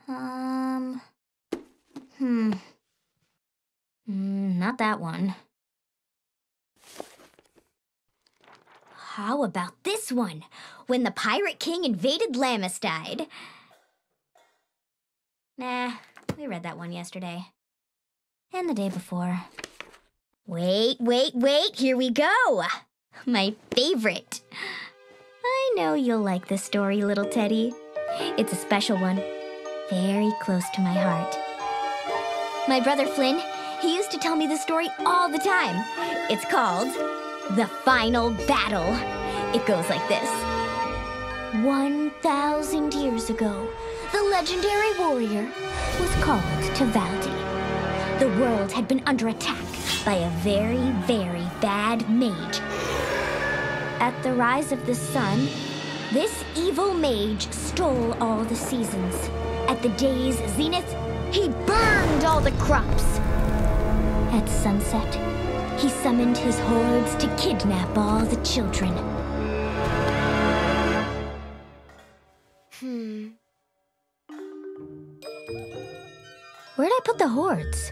Not that one. How about this one? When the Pirate King invaded Lamistide. Nah, we read that one yesterday. And the day before. Wait, here we go! My favorite. I know you'll like this story, little Teddy. It's a special one. Very close to my heart. My brother Flynn, he used to tell me this story all the time. It's called The Final Battle. It goes like this. 1,000 years ago, the legendary warrior was called to Valdi. The world had been under attack by a very, very bad mage. At the rise of the sun, this evil mage stole all the seasons. At the day's zenith, he burned all the crops. At sunset, he summoned his hordes to kidnap all the children. Where'd I put the hordes?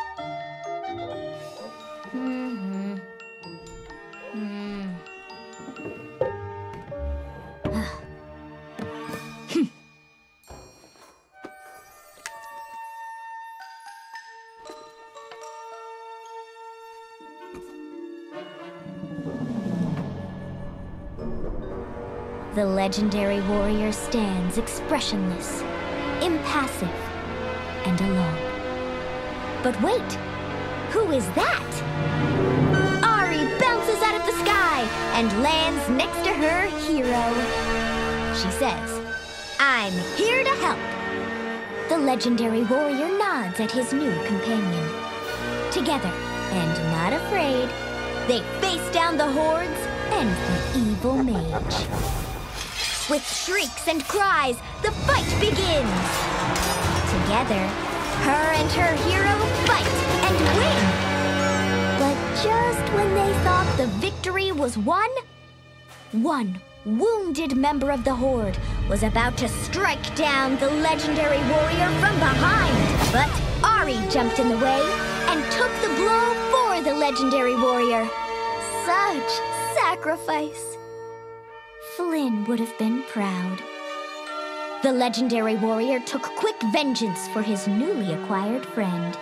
The legendary warrior stands expressionless, impassive, and alone. But wait, who is that? Ari bounces out of the sky and lands next to her hero. She says, "I'm here to help." The legendary warrior nods at his new companion. Together, and not afraid, they face down the hordes and the evil mage. With shrieks and cries, the fight begins. Together, her and her hero fight and win. But just when they thought the victory was won, one wounded member of the horde was about to strike down the legendary warrior from behind. But Ari jumped in the way and took the blow for the legendary warrior. Such sacrifice. Flynn would have been proud. The legendary warrior took quick vengeance for his newly acquired friend.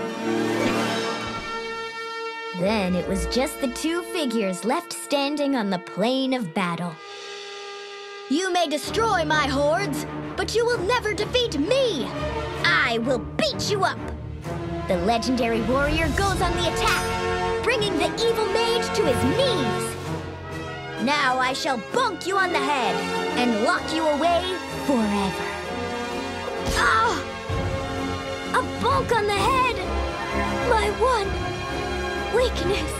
Then it was just the two figures left standing on the plain of battle. "You may destroy my hordes, but you will never defeat me! I will beat you up!" The legendary warrior goes on the attack, bringing the evil mage to his knees. "Now I shall bonk you on the head and lock you away forever." Ah! A bonk on the head! My one weakness.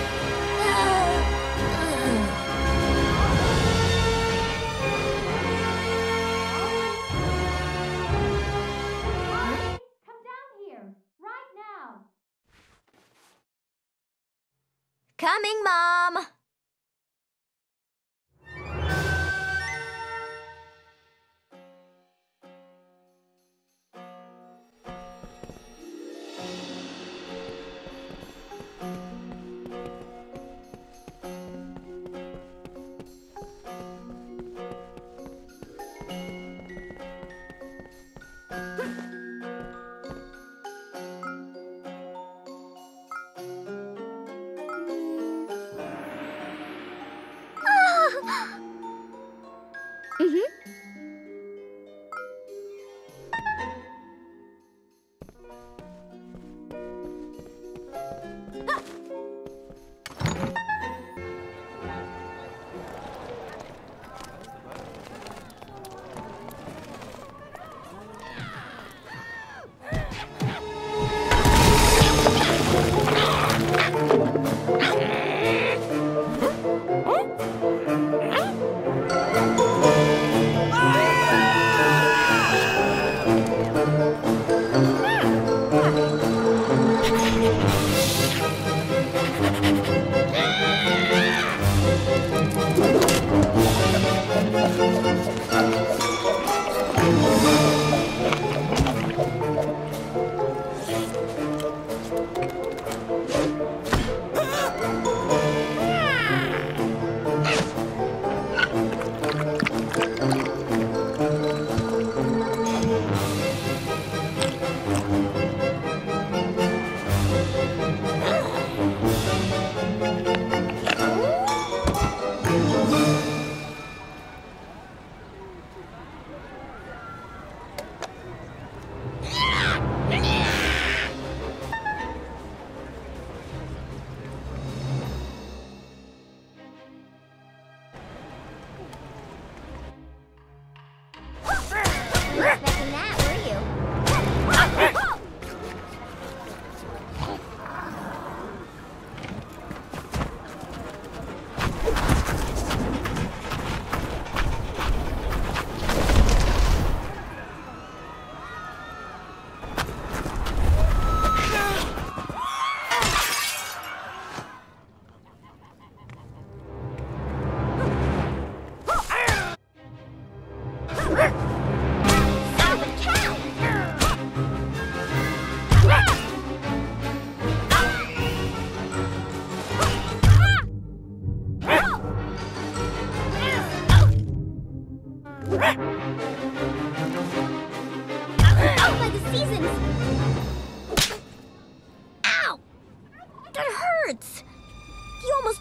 Come down here, right now. Coming, Mom.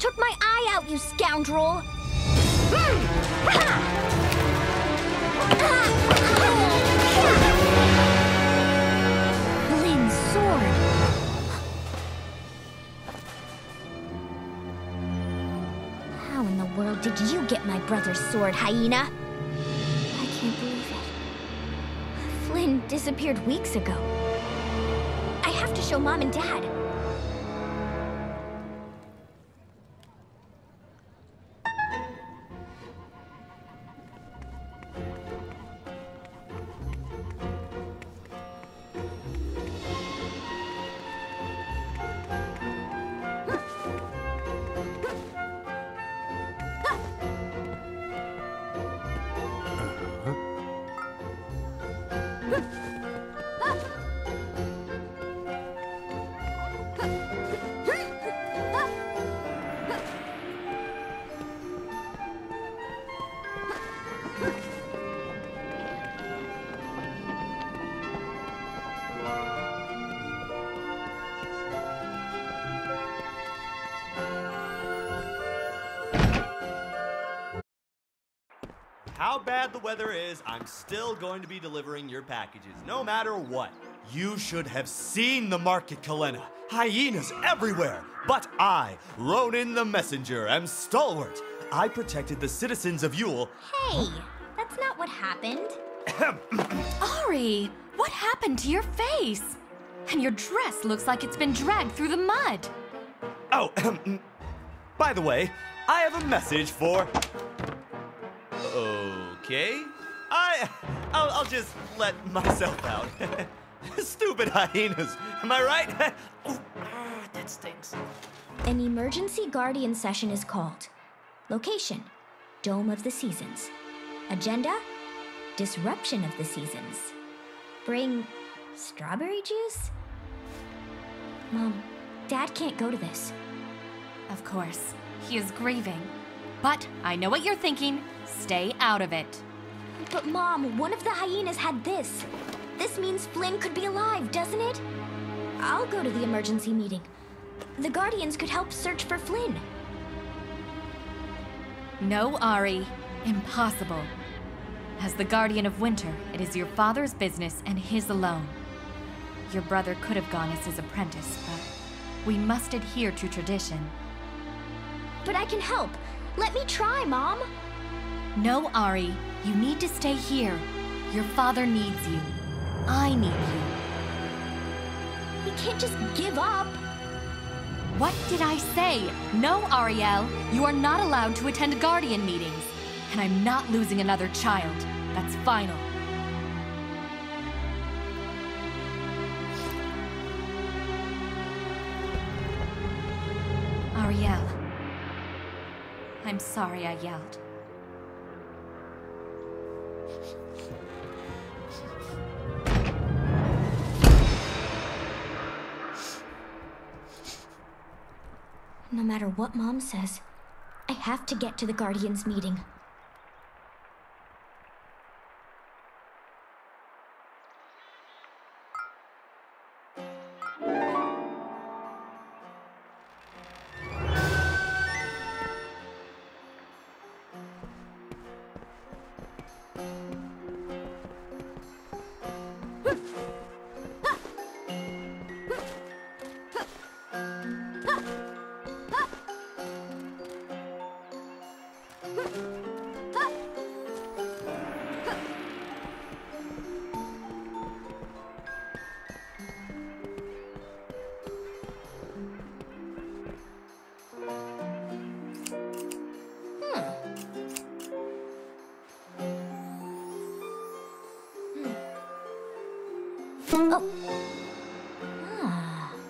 took my eye out, you scoundrel! Flynn's sword! How in the world did you get my brother's sword, hyena? I can't believe it. Flynn disappeared weeks ago. I have to show Mom and Dad. How bad the weather is, I'm still going to be delivering your packages, no matter what. You should have seen the market, Kalena. Hyenas everywhere. But I, Ronan the Messenger, am stalwart. I protected the citizens of Yule. Hey, that's not what happened. Ari, what happened to your face? And your dress looks like it's been dragged through the mud. Oh, by the way, I have a message for... Okay, I'll just let myself out. Stupid hyenas, am I right? That stinks. An emergency guardian session is called. Location, Dome of the Seasons. Agenda, disruption of the seasons. Bring strawberry juice? Mom, Dad can't go to this. Of course, he is grieving. But I know what you're thinking. Stay out of it. But Mom, one of the hyenas had this. This means Flynn could be alive, doesn't it? I'll go to the emergency meeting. The Guardians could help search for Flynn. No, Ari. Impossible. As the Guardian of Winter, it is your father's business and his alone. Your brother could have gone as his apprentice, but we must adhere to tradition. But I can help. Let me try, Mom. No, Ari. You need to stay here. Your father needs you. I need you. We can't just give up. What did I say? No, Ariel. You are not allowed to attend Guardian meetings. And I'm not losing another child. That's final. Ariel. I'm sorry I yelled. No matter what Mom says, I have to get to the Guardians meeting. Oh. Ah.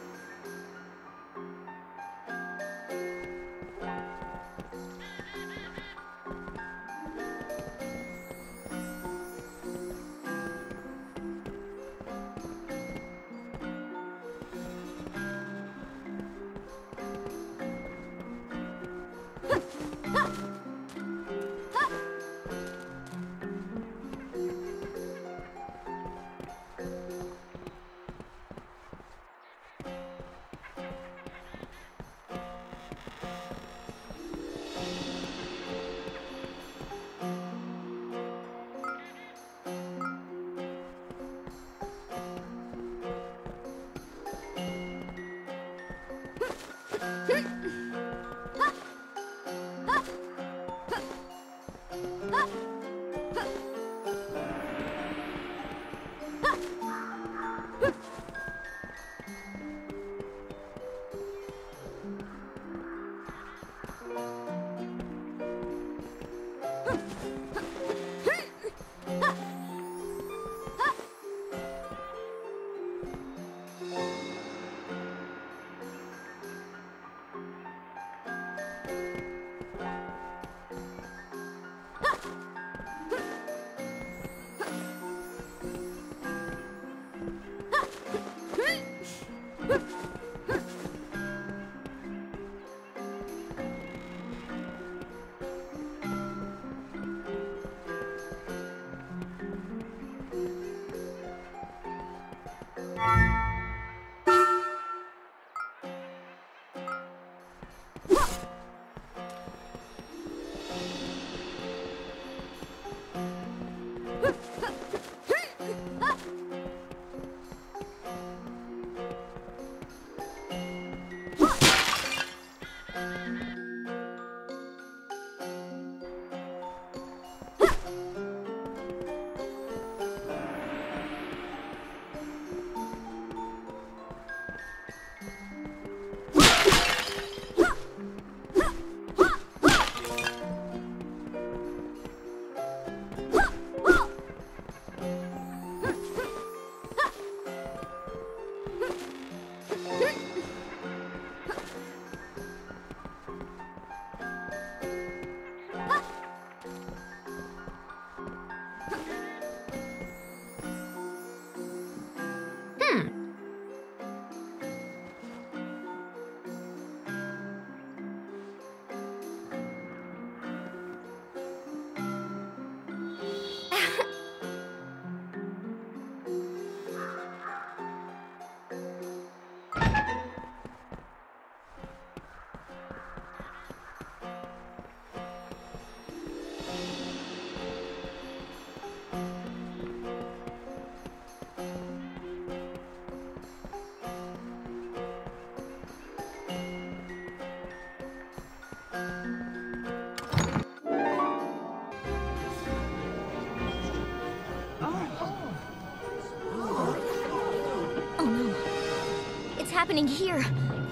Happening here?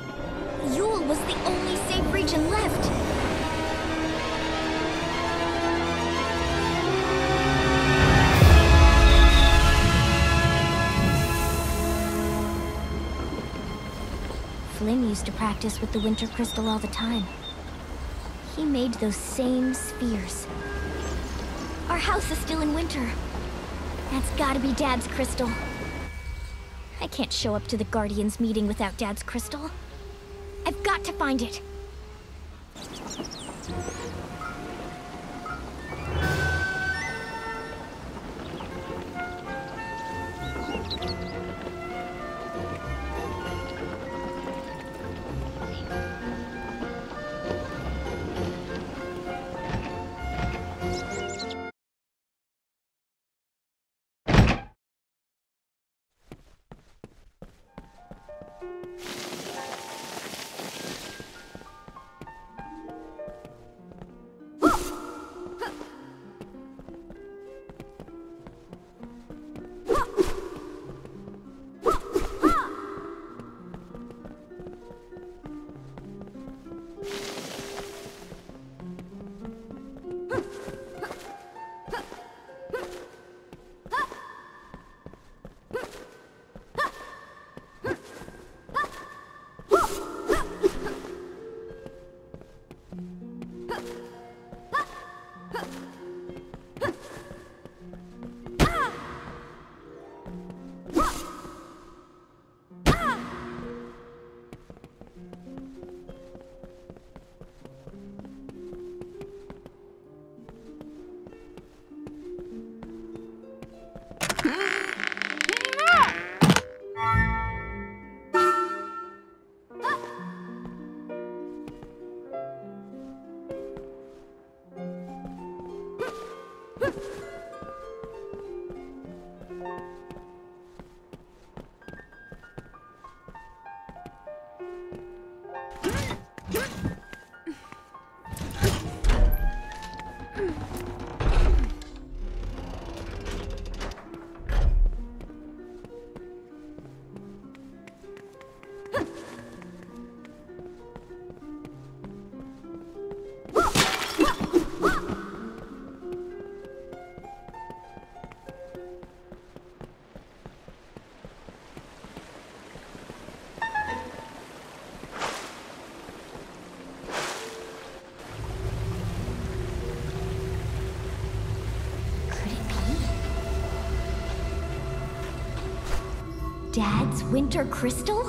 Yule was the only safe region left. Flynn used to practice with the winter crystal all the time. He made those same spheres. Our house is still in winter. That's gotta be Dad's crystal. I can't show up to the Guardians meeting without Dad's crystal. I've got to find it. Dad's winter crystal?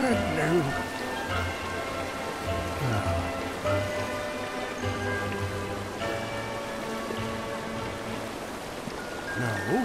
No.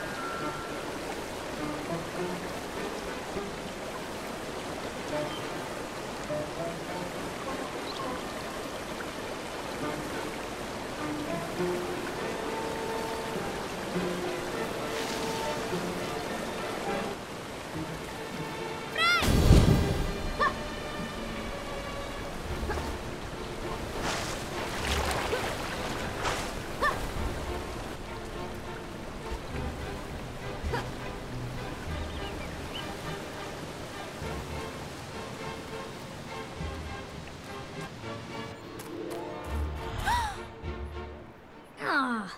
Ah.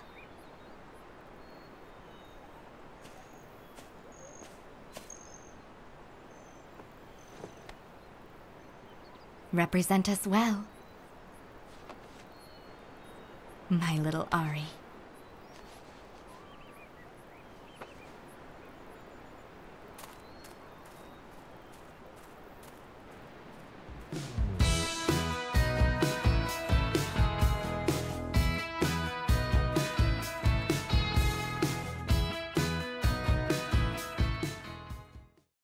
Represent us well, my little Ari.